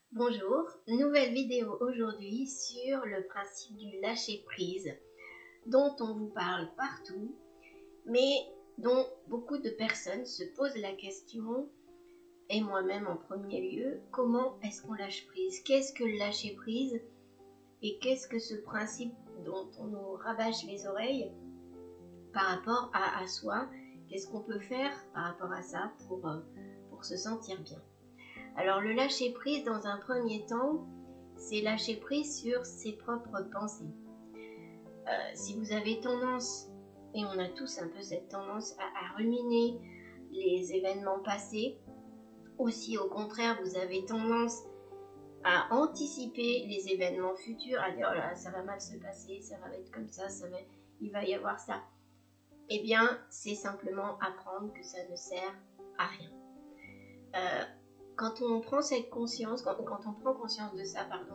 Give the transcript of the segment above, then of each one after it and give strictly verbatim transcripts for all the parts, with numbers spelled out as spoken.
Bonjour, nouvelle vidéo aujourd'hui sur le principe du lâcher-prise dont on vous parle partout, mais dont beaucoup de personnes se posent la question, et moi-même en premier lieu, comment est-ce qu'on lâche prise? Qu'est-ce que le lâcher-prise? Et qu'est-ce que ce principe dont on nous rabâche les oreilles par rapport à, à soi? Qu'est-ce qu'on peut faire par rapport à ça pour, euh, pour se sentir bien? Alors le lâcher prise dans un premier temps, c'est lâcher prise sur ses propres pensées. Euh, si vous avez tendance, et on a tous un peu cette tendance à, à ruminer les événements passés, ou si au contraire vous avez tendance à anticiper les événements futurs, à dire oh là, ça va mal se passer, ça va être comme ça, ça va, il va y avoir ça, eh bien c'est simplement apprendre que ça ne sert à rien. Euh, Quand on prend cette conscience, quand, quand on prend conscience de ça, pardon,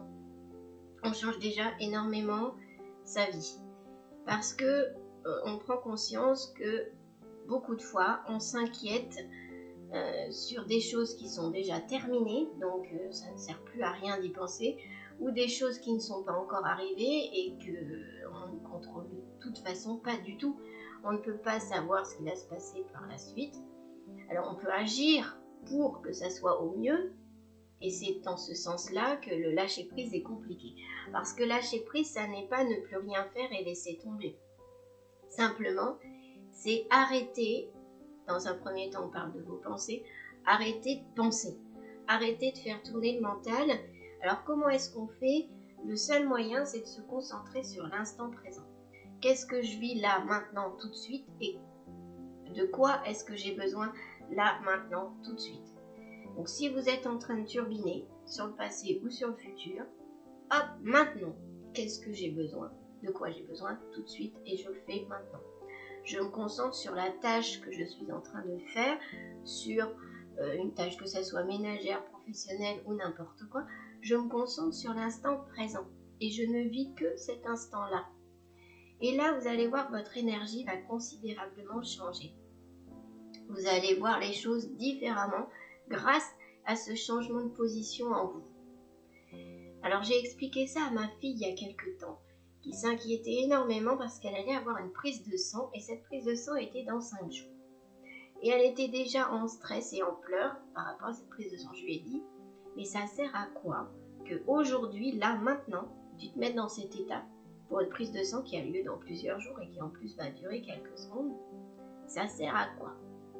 on change déjà énormément sa vie. Parce que euh, on prend conscience que beaucoup de fois, on s'inquiète euh, sur des choses qui sont déjà terminées, donc euh, ça ne sert plus à rien d'y penser, ou des choses qui ne sont pas encore arrivées et qu'on ne contrôle de toute façon pas du tout. On ne peut pas savoir ce qui va se passer par la suite. Alors on peut agir pour que ça soit au mieux, et c'est dans ce sens-là que le lâcher-prise est compliqué. Parce que lâcher-prise, ça n'est pas ne plus rien faire et laisser tomber. Simplement, c'est arrêter, dans un premier temps on parle de vos pensées, arrêter de penser, arrêter de faire tourner le mental. Alors comment est-ce qu'on fait? Le seul moyen, c'est de se concentrer sur l'instant présent. Qu'est-ce que je vis là, maintenant, tout de suite, et de quoi est-ce que j'ai besoin là, maintenant, tout de suite? Donc si vous êtes en train de turbiner sur le passé ou sur le futur, hop, maintenant, qu'est-ce que j'ai besoin? De quoi j'ai besoin tout de suite, et je le fais maintenant. Je me concentre sur la tâche que je suis en train de faire, sur euh, une tâche que ça soit ménagère, professionnelle ou n'importe quoi. Je me concentre sur l'instant présent et je ne vis que cet instant-là. Et là, vous allez voir, votre énergie va considérablement changer. Vous allez voir les choses différemment grâce à ce changement de position en vous. Alors j'ai expliqué ça à ma fille il y a quelques temps, qui s'inquiétait énormément parce qu'elle allait avoir une prise de sang, et cette prise de sang était dans cinq jours. Et elle était déjà en stress et en pleurs par rapport à cette prise de sang. Je lui ai dit, mais ça sert à quoi qu'aujourd'hui, là, maintenant, tu te mettes dans cet état pour une prise de sang qui a lieu dans plusieurs jours et qui en plus va durer quelques secondes? Ça sert à quoi?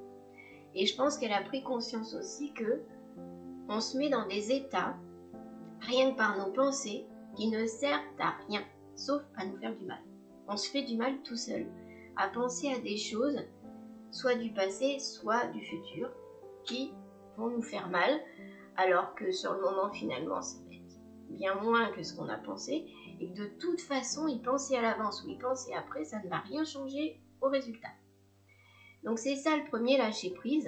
Et je pense qu'elle a pris conscience aussi que on se met dans des états, rien que par nos pensées, qui ne servent à rien, sauf à nous faire du mal. On se fait du mal tout seul, à penser à des choses, soit du passé, soit du futur, qui vont nous faire mal, alors que sur le moment, finalement, ça va être bien moins que ce qu'on a pensé, et que de toute façon, y penser à l'avance ou y penser après, ça ne va rien changer au résultat. Donc c'est ça le premier lâcher-prise.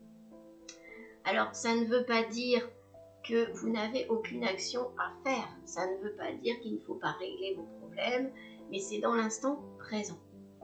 Alors ça ne veut pas dire que vous n'avez aucune action à faire. Ça ne veut pas dire qu'il ne faut pas régler vos problèmes, mais c'est dans l'instant présent.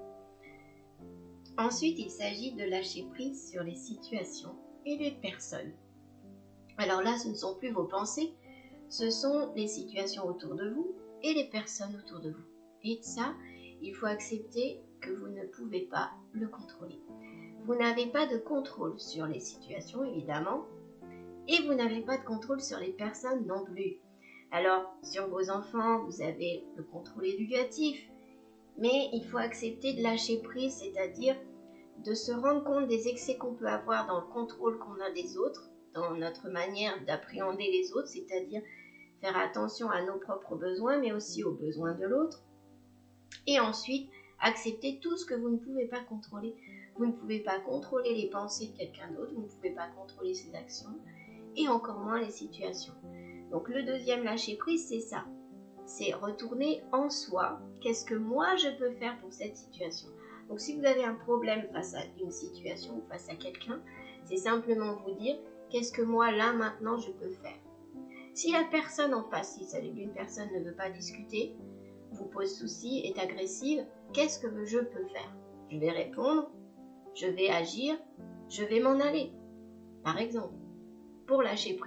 Ensuite, il s'agit de lâcher prise sur les situations et les personnes. Alors là, ce ne sont plus vos pensées, ce sont les situations autour de vous et les personnes autour de vous. Et de ça, il faut accepter que vous ne pouvez pas le contrôler. Vous n'avez pas de contrôle sur les situations, évidemment, et vous n'avez pas de contrôle sur les personnes non plus. Alors, sur vos enfants, vous avez le contrôle éducatif, mais il faut accepter de lâcher prise, c'est-à-dire de se rendre compte des excès qu'on peut avoir dans le contrôle qu'on a des autres, dans notre manière d'appréhender les autres, c'est-à-dire faire attention à nos propres besoins, mais aussi aux besoins de l'autre. Et ensuite, accepter tout ce que vous ne pouvez pas contrôler. Vous ne pouvez pas contrôler les pensées de quelqu'un d'autre, vous ne pouvez pas contrôler ses actions, et encore moins les situations. Donc le deuxième lâcher prise, c'est ça. C'est retourner en soi. Qu'est-ce que moi je peux faire pour cette situation? Donc si vous avez un problème face à une situation ou face à quelqu'un, c'est simplement vous dire, qu'est-ce que moi là maintenant je peux faire? Si la personne en face, si une personne ne veut pas discuter, vous pose souci, est agressive, qu'est-ce que je peux faire? Je vais répondre, je vais agir, je vais m'en aller, par exemple, pour lâcher prise.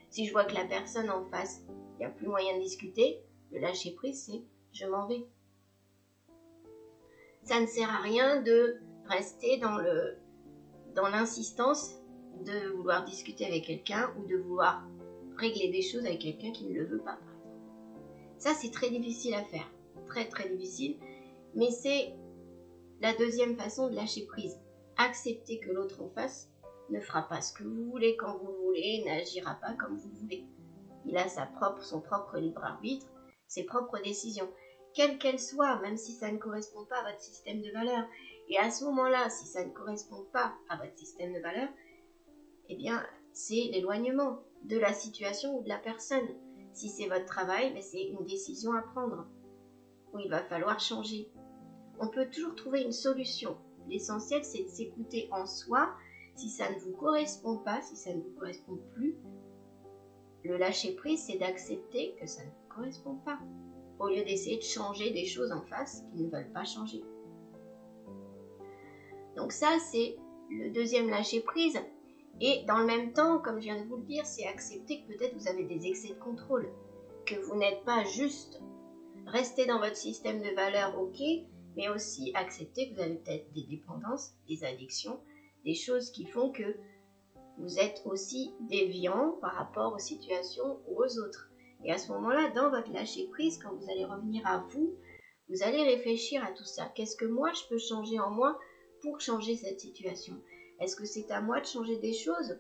Si je vois que la personne en face, il n'y a plus moyen de discuter, le lâcher prise, c'est je m'en vais. Ça ne sert à rien de rester dans le, dans l'insistance de vouloir discuter avec quelqu'un ou de vouloir régler des choses avec quelqu'un qui ne le veut pas, par exemple. Ça, c'est très difficile à faire. Très, très difficile. Mais c'est la deuxième façon de lâcher prise. Accepter que l'autre en face ne fera pas ce que vous voulez quand vous voulez, n'agira pas comme vous voulez. Il a sa propre, son propre libre arbitre, ses propres décisions, quelles qu'elles soient, même si ça ne correspond pas à votre système de valeurs. Et à ce moment-là, si ça ne correspond pas à votre système de valeurs, eh bien, c'est l'éloignement de la situation ou de la personne. Si c'est votre travail, ben c'est une décision à prendre, où il va falloir changer. On peut toujours trouver une solution. L'essentiel, c'est de s'écouter en soi. Si ça ne vous correspond pas, si ça ne vous correspond plus, le lâcher-prise, c'est d'accepter que ça ne vous correspond pas, au lieu d'essayer de changer des choses en face qui ne veulent pas changer. Donc ça, c'est le deuxième lâcher-prise. Et dans le même temps, comme je viens de vous le dire, c'est accepter que peut-être vous avez des excès de contrôle, que vous n'êtes pas juste. Restez dans votre système de valeurs, ok, mais aussi accepter que vous avez peut-être des dépendances, des addictions, des choses qui font que vous êtes aussi déviant par rapport aux situations ou aux autres. Et à ce moment-là, dans votre lâcher-prise, quand vous allez revenir à vous, vous allez réfléchir à tout ça. Qu'est-ce que moi, je peux changer en moi pour changer cette situation? Est-ce que c'est à moi de changer des choses?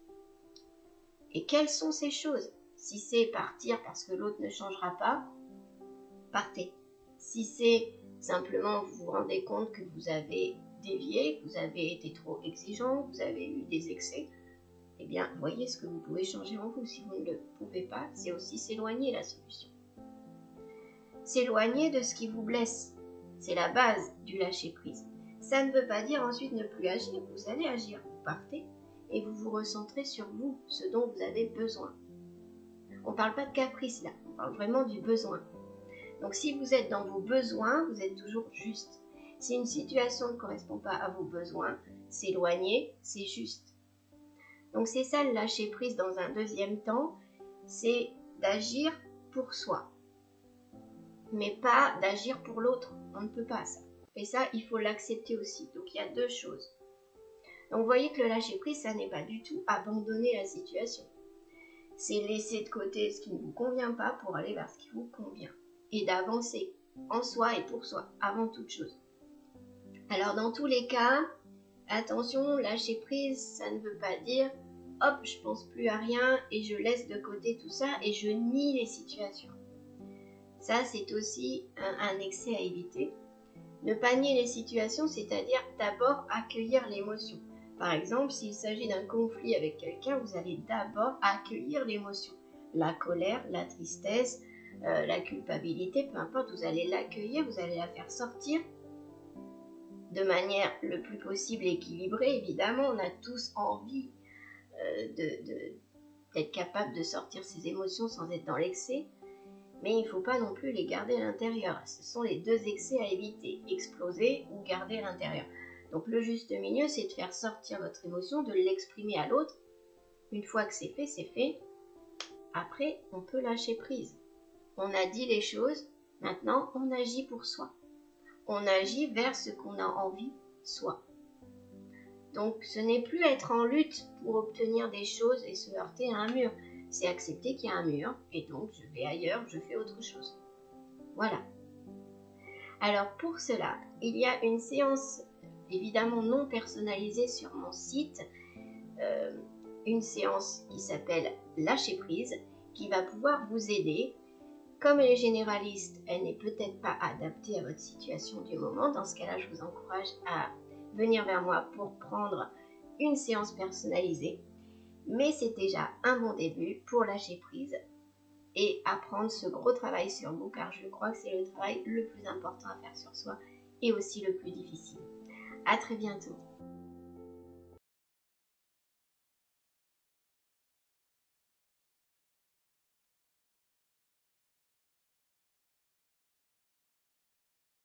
Et quelles sont ces choses? Si c'est partir parce que l'autre ne changera pas, partez. Si c'est simplement vous vous rendez compte que vous avez dévié, que vous avez été trop exigeant, que vous avez eu des excès, eh bien, voyez ce que vous pouvez changer en vous. Si vous ne le pouvez pas, c'est aussi s'éloigner la solution. S'éloigner de ce qui vous blesse, c'est la base du lâcher-prise. Ça ne veut pas dire ensuite ne plus agir. Vous allez agir, vous partez et vous vous recentrez sur vous, ce dont vous avez besoin. On ne parle pas de caprice là, on parle vraiment du besoin. Donc si vous êtes dans vos besoins, vous êtes toujours juste. Si une situation ne correspond pas à vos besoins, s'éloigner, c'est juste. Donc c'est ça le lâcher prise dans un deuxième temps, c'est d'agir pour soi, mais pas d'agir pour l'autre. On ne peut pas ça. Et ça, il faut l'accepter aussi. Donc il y a deux choses. Donc vous voyez que le lâcher prise, ça n'est pas du tout abandonner la situation. C'est laisser de côté ce qui ne vous convient pas pour aller vers ce qui vous convient. Et d'avancer en soi et pour soi, avant toute chose. Alors dans tous les cas, attention, lâcher prise, ça ne veut pas dire hop, je pense plus à rien et je laisse de côté tout ça et je nie les situations. Ça, c'est aussi un, un excès à éviter. Ne pas nier les situations, c'est-à-dire d'abord accueillir l'émotion. Par exemple, s'il s'agit d'un conflit avec quelqu'un, vous allez d'abord accueillir l'émotion. La colère, la tristesse, euh, la culpabilité, peu importe, vous allez l'accueillir, vous allez la faire sortir de manière le plus possible équilibrée. Évidemment, on a tous envie euh, de, de, d'être capable de sortir ses émotions sans être dans l'excès. Mais il ne faut pas non plus les garder à l'intérieur. Ce sont les deux excès à éviter, exploser ou garder à l'intérieur. Donc le juste milieu, c'est de faire sortir votre émotion, de l'exprimer à l'autre. Une fois que c'est fait, c'est fait. Après, on peut lâcher prise. On a dit les choses, maintenant on agit pour soi. On agit vers ce qu'on a envie, soi. Donc ce n'est plus être en lutte pour obtenir des choses et se heurter à un mur. C'est accepter qu'il y a un mur, et donc je vais ailleurs, je fais autre chose. Voilà. Alors pour cela, il y a une séance évidemment non personnalisée sur mon site, euh, une séance qui s'appelle Lâcher prise, qui va pouvoir vous aider. Comme elle est généraliste, elle n'est peut-être pas adaptée à votre situation du moment. Dans ce cas-là, je vous encourage à venir vers moi pour prendre une séance personnalisée. Mais c'est déjà un bon début pour lâcher prise et apprendre ce gros travail sur vous, car je crois que c'est le travail le plus important à faire sur soi et aussi le plus difficile. À très bientôt.